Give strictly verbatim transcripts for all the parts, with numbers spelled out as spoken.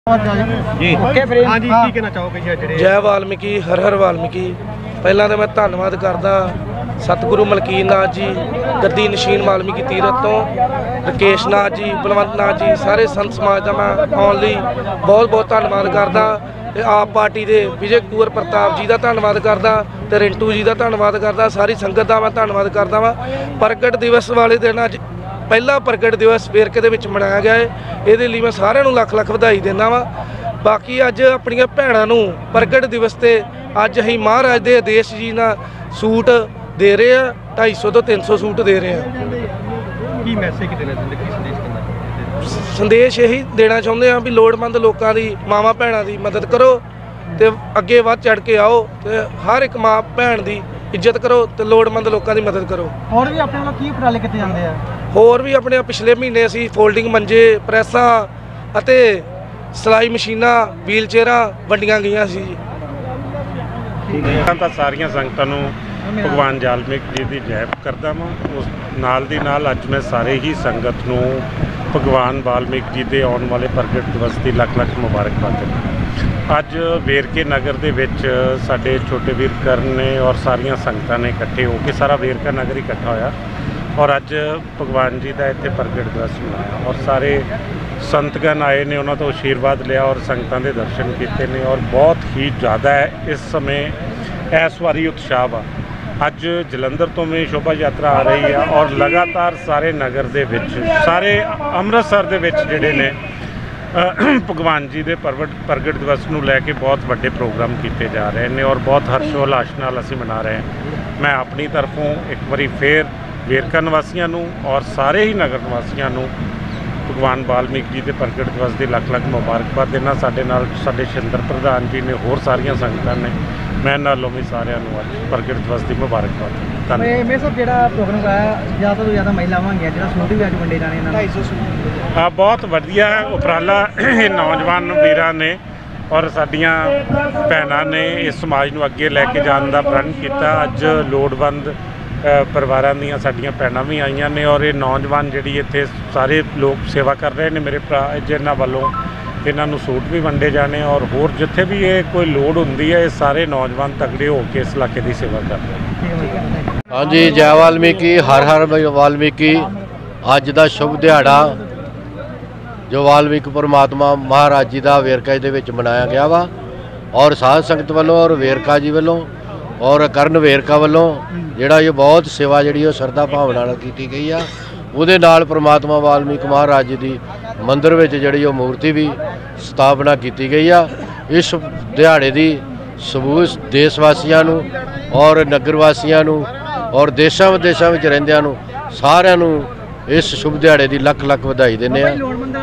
जी हाँ जी की कहना चाहोगे जी? जय वाल्मीकि, हर हर वाल्मीकि। पहला तो मैं धन्नवाद करदा सतगुरु मलकीर नाथ जी, गद्दी नशीन वाल्मीकि तीरथ तो राकेश नाथ जी, बलवंत नाथ जी, सारे संत समाज का मैं आने लई बहुत बहुत धन्नवाद करदा। ते आप पार्टी के विजय कुंवर प्रताप जी का धन्नवाद करदा ते रिंटू जी का धन्नवाद करदा। सारी संगत का मैं धन्नवाद करदा वा। प्रगट दिवस वाले दिन अज पहला प्रगट दिवस वेरके दे विच मनाया गया है। ये लिए मैं सारिਆਂ ਨੂੰ ਲੱਖ ਲੱਖ ਵਧਾਈ ਦਿੰਦਾ ਵਾ। बाकी अज अपनिया भैणों ਨੂੰ प्रगट दिवस ते अज असीं महाराज के आदेश जी ना सूट दे रहे हैं, ढाई सौ तो तीन सौ सूट दे रहे हैं। की मैसेज देना चाहते, की संदेश देना? संदेश यही देना चाहते हैं भी लोड़वंद लोगों की मावां भैणों की मदद करो तो अगे वध चढ़ के आओ तो हर एक माँ भैन की इज्जत करो तो लोड़वंद लोगों की मदद करो। और भी अपने की उपराले किए जाते हैं? होर भी अपने पिछले महीने असीं फोल्डिंग मंजे, प्रैसां अते सिलाई मशीनां, व्हील चेयरां वंडियां गईयां सी जी। ਤਾਂ ਸਾਰੀਆਂ ਸੰਗਤਾਂ ਨੂੰ ਭਗਵਾਨ ਜਾਲਮੀਕ ਜੀ ਦੀ ਜੈ ਕਰਦਾ ਵਾਂ। ਉਸ ਨਾਲ ਦੀ ਨਾਲ ਅੱਜ ਮੈਂ ਸਾਰੇ ਹੀ ਸੰਗਤ ਨੂੰ ਭਗਵਾਨ ਵਾਲਮੀਕ ਜੀ ਦੇ ਆਉਣ ਵਾਲੇ ਪ੍ਰਗਟ ਦਿਵਸ ਦੀ ਲੱਖ ਲੱਖ ਮੁਬਾਰਕਬਾਦ ਦਿੰਦਾ। ਅੱਜ ਵੇਰਕੇ ਨਗਰ ਦੇ ਵਿੱਚ ਸਾਡੇ ਛੋਟੇ ਵੀਰ ਕਰਨ ਨੇ ਔਰ ਸਾਰੀਆਂ ਸੰਗਤਾਂ ਨੇ ਇਕੱਠੇ ਹੋ ਕੇ ਸਾਰਾ ਵੇਰਕਾ ਨਗਰ ਇਕੱਠਾ ਹੋਇਆ ਔਰ ਅੱਜ ਭਗਵਾਨ ਜੀ ਦਾ ਇੱਥੇ ਪ੍ਰਗਟ ਦਿਵਸ ਮਨਾਇਆ ਔਰ ਸਾਰੇ संतगण आए ने, उन्होंने तो आशीर्वाद लिया और संगतां दे दर्शन किए ने और बहुत ही ज़्यादा है इस समय इस वारी उत्साह वा। अज जलंधर तो भी शोभा यात्रा आ रही है और लगातार सारे नगर दे विच, सारे अमृतसर दे विच जिहड़े ने भगवान जी के प्रगट प्रगट दिवस नूं लैके बहुत वड्डे प्रोग्राम किए जा रहे हैं और बहुत हर्षोल्लास नाल असीं मना रहे हैं। मैं अपनी तरफों एक बारी फिर वेरका निवासियों नूं और सारे ही नगर निवासियों नूं भगवान वाल्मीक जी के प्रगट दिवस की लख लख मुबारकबाद देना। साडे नाल साडे शिंदर प्रधान जी ने होर सारियां संगतां ने, मैं नालों भी सारियां नूं अज प्रगट दिवस की मुबारकबाद। मैं सब जिहड़ा प्रोग्राम कराया ज़्यादा तो ज़्यादा महिलावां होंगियां, जिहड़ा सूट भी अज वंडे जाने ढाई सौ सूट। हाँ, बहुत वधिया उपराला नौजवान वीरां ने और साडियां भैणां ने इस समाज नूं अगे लैके जाण दा प्रण कीता। अज लोड़वंद परिवारों दी साडियां भैणां भी आईयां ने और ये नौजवान जिहड़ी इत्थे सारे लोग सेवा कर रहे हैं। मेरे भरा जिन्हां वालों इन्हां नूं सूट भी वंडे जाने और होर जिथे भी ये कोई लोड़ हुंदी है ये सारे नौजवान तगड़े होकर इस इलाके की सेवा कर रहे हैं। हाँ जी, जय वाल्मीकि, हर हर वाल्मीकि। अज दा शुभ दिहाड़ा जो वाल्मीकि परमात्मा महाराज जी का वेरका दे विच मनाया गया वा और साध संगत वालों और वेरका जी वालों और करण वेरका वालों जिहड़ा ये बहुत सेवा जिहड़ी श्रद्धा भावना नाल कीती गई आ। उहदे नाल परमात्मा वाल्मीकि महाराज जी की मंदिर में जिहड़ी मूर्ति भी स्थापना की गई आ। इस दिहाड़े की सबूत देश वासियों नूं और नगर वासियों नूं और देशों विदेशों में रहिंदियां नूं सारियां नूं इस शुभ दिहाड़े की लख लख बधाई दिंदे आ।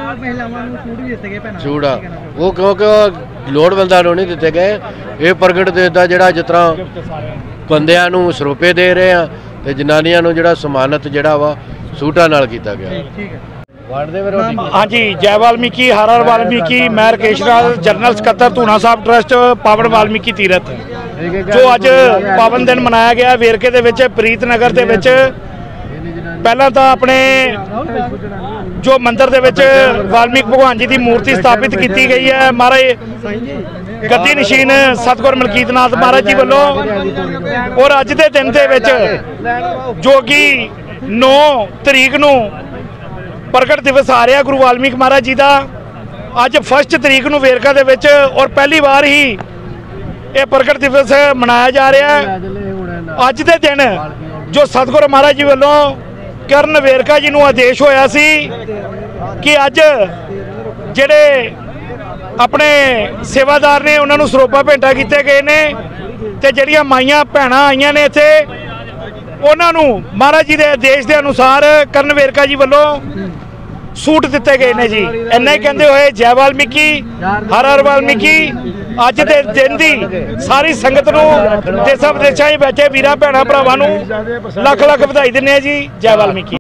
सूट आ वो क्योंकि लोड़वंदां नूं नहीं दिते गए, ये प्रगट दिवस दा जिहड़ा जिस तरह बंदियां नूं सरोपे दे रहे हैं तो जनानियां नूं जिहड़ा सम्मानित जिहड़ा वा सूटां नाल कीता गया। हाँ जी, जय वाल्मीकि, हर हर वाल्मीकि। मैं राकेश नाथ, जनरल सकत्तर धूना साहब ट्रस्ट पावन वाल्मीकि तीरथ, जो अज पावन दिन मनाया गया वेरके दे विच प्रीत नगर दे विच। पहला तो अपने जो मंदिर दे विच वाल्मीकि भगवान जी की मूर्ति स्थापित की गई है महाराज गद्दी नशीन सतगुर मलकीर नाथ महाराज जी वालों। और अज के दिन दे विच जो कि नौ तरीक नूं प्रगट दिवस आ रहा गुरु वाल्मीकि महाराज जी का, अज फस्ट तरीक नूं वेरका दे विच और पहली बार ही ये प्रगट दिवस मनाया जा रहा है। अज के दिन जो सतगुर महाराज जी वालों करण वेरका जी नूं आदेश होया सी कि अज जिहड़े अपने सेवादार ने उन्होंने सरोपा भेंटा किए गए ने ते जिहड़ियां माइयां भैणां आईयां ने इत्थे उन्होंने महाराज जी के आदेश के अनुसार करण वेरका जी वालों सूट दिते गए ने जी। इन्ना ही कहते हुए जय वाल्मीकि, हर हर वाल्मीकि। अज के दिन की सारी संगत नूं देशां विदेशां बैठे वीरां भैणां भरावां नूं लख लख बधाई दिंदे जी। जय वाल्मीकि।